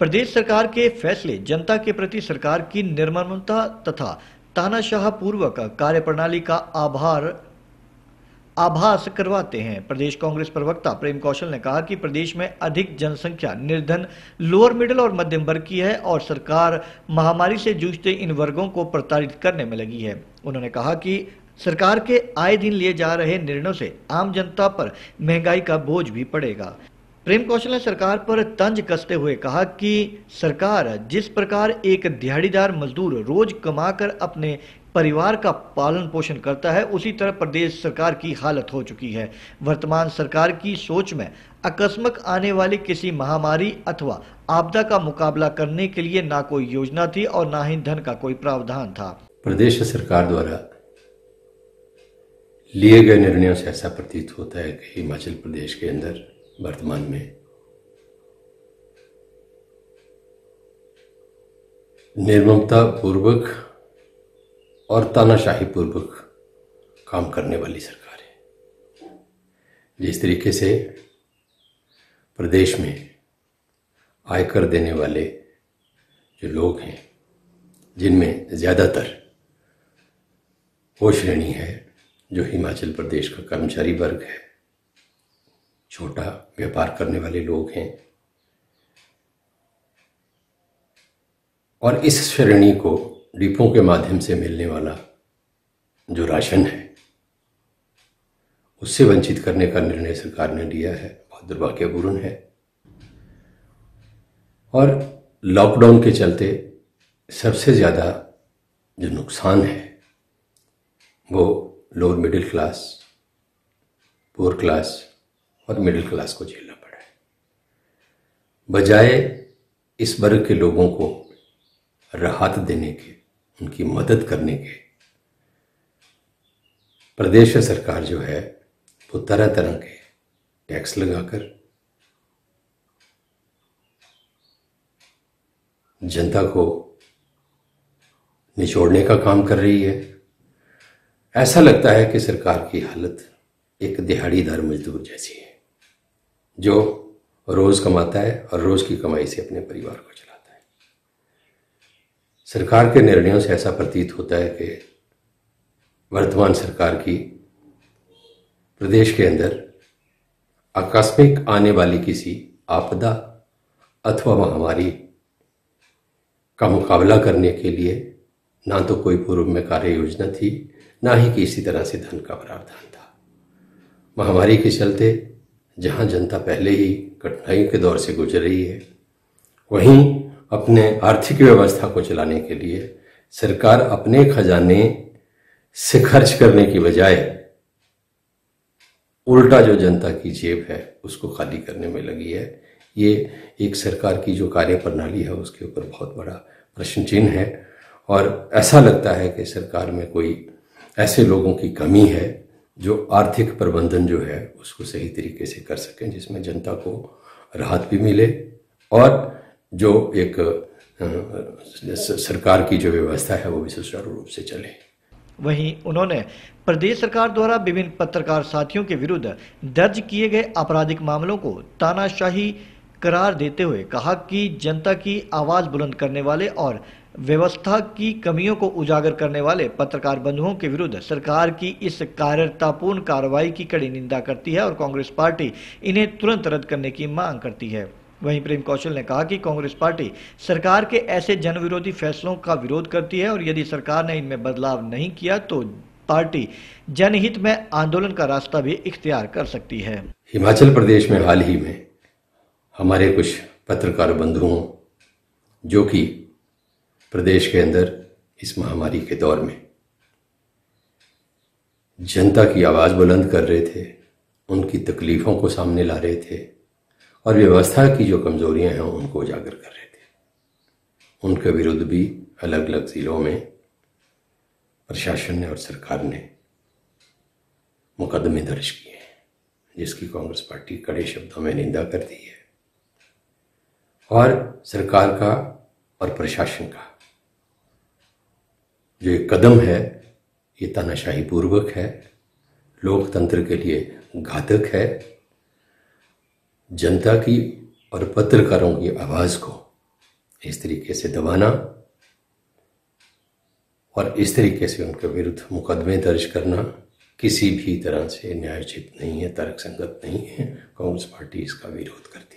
प्रदेश सरकार के फैसले जनता के प्रति सरकार की निर्ममता तथा तानाशाह पूर्वक कार्यप्रणाली का आभास करवाते हैं। प्रदेश कांग्रेस प्रवक्ता प्रेम कौशल ने कहा कि प्रदेश में अधिक जनसंख्या निर्धन, लोअर मिडिल और मध्यम वर्ग की है और सरकार महामारी से जूझते इन वर्गों को प्रताड़ित करने में लगी है। उन्होंने कहा कि सरकार के आए दिन लिए जा रहे निर्णयों से आम जनता पर महंगाई का बोझ भी पड़ेगा। प्रेम कौशल ने सरकार पर तंज कसते हुए कहा कि सरकार जिस प्रकार एक दिहाड़ीदार मजदूर रोज कमाकर अपने परिवार का पालन पोषण करता है, उसी तरह प्रदेश सरकार की हालत हो चुकी है। वर्तमान सरकार की सोच में अकस्मात आने वाली किसी महामारी अथवा आपदा का मुकाबला करने के लिए ना कोई योजना थी और ना ही धन का कोई प्रावधान था। प्रदेश सरकार द्वारा लिए गए निर्णयों से ऐसा प्रतीत होता है कि हिमाचल प्रदेश के अंदर वर्तमान में निर्ममता पूर्वक और तानाशाही पूर्वक काम करने वाली सरकार है। जिस तरीके से प्रदेश में आयकर देने वाले जो लोग हैं, जिनमें ज़्यादातर वो श्रेणी है जो हिमाचल प्रदेश का कर्मचारी वर्ग है, छोटा व्यापार करने वाले लोग हैं, और इस श्रेणी को डिपों के माध्यम से मिलने वाला जो राशन है उससे वंचित करने का निर्णय सरकार ने लिया है, बहुत दुर्भाग्यपूर्ण है। और लॉकडाउन के चलते सबसे ज़्यादा जो नुकसान है वो lower middle class, poor class और मिडिल क्लास को झेलना पड़ा है। बजाय इस वर्ग के लोगों को राहत देने के, उनकी मदद करने के, प्रदेश सरकार जो है वो तरह तरह के टैक्स लगाकर जनता को निचोड़ने का काम कर रही है। ऐसा लगता है कि सरकार की हालत एक दिहाड़ीदार मजदूर जैसी है जो रोज कमाता है और रोज की कमाई से अपने परिवार को चलाता है। सरकार के निर्णयों से ऐसा प्रतीत होता है कि वर्तमान सरकार की प्रदेश के अंदर आकस्मिक आने वाली किसी आपदा अथवा महामारी का मुकाबला करने के लिए ना तो कोई पूर्व में कार्य योजना थी, ना ही किसी तरह से धन का प्रावधान था। महामारी के चलते जहां जनता पहले ही कठिनाई के दौर से गुजर रही है, वहीं अपने आर्थिक व्यवस्था को चलाने के लिए सरकार अपने खजाने से खर्च करने की बजाय उल्टा जो जनता की जेब है उसको खाली करने में लगी है। ये एक सरकार की जो कार्य प्रणाली है उसके ऊपर बहुत बड़ा प्रश्न चिन्ह है और ऐसा लगता है कि सरकार में कोई ऐसे लोगों की कमी है जो आर्थिक प्रबंधन जो है उसको सही तरीके से कर सकें, जिसमें जनता को राहत भी मिले और जो एक सरकार की जो व्यवस्था है वो भी सुचारू रूप से चले। वहीं उन्होंने प्रदेश सरकार द्वारा विभिन्न पत्रकार साथियों के विरुद्ध दर्ज किए गए आपराधिक मामलों को तानाशाही करार देते हुए कहा कि जनता की आवाज बुलंद करने वाले और व्यवस्था की कमियों को उजागर करने वाले पत्रकार बंधुओं के विरुद्ध सरकार की इस कायरतापूर्ण कार्रवाई की कड़ी निंदा करती है और कांग्रेस पार्टी इन्हें तुरंत रद्द करने की मांग करती है। वहीं प्रेम कौशल ने कहा कि कांग्रेस पार्टी सरकार के ऐसे जनविरोधी फैसलों का विरोध करती है और यदि सरकार ने इनमें बदलाव नहीं किया तो पार्टी जनहित में आंदोलन का रास्ता भी इख्तियार कर सकती है। हिमाचल प्रदेश में हाल ही में हमारे कुछ पत्रकार बंधुओं जो कि प्रदेश के अंदर इस महामारी के दौर में जनता की आवाज बुलंद कर रहे थे, उनकी तकलीफों को सामने ला रहे थे और व्यवस्था की जो कमजोरियां हैं उनको उजागर कर रहे थे, उनके विरुद्ध भी अलग अलग जिलों में प्रशासन ने और सरकार ने मुकदमे दर्ज किए हैं, जिसकी कांग्रेस पार्टी कड़े शब्दों में निंदा करती है। और सरकार का और प्रशासन का जो एक कदम है ये तानाशाही पूर्वक है, लोकतंत्र के लिए घातक है, जनता की और पत्रकारों की आवाज को इस तरीके से दबाना और इस तरीके से उनके विरुद्ध मुकदमे दर्ज करना किसी भी तरह से न्यायोचित नहीं है, तर्कसंगत नहीं है। कांग्रेस पार्टी इसका विरोध करती है।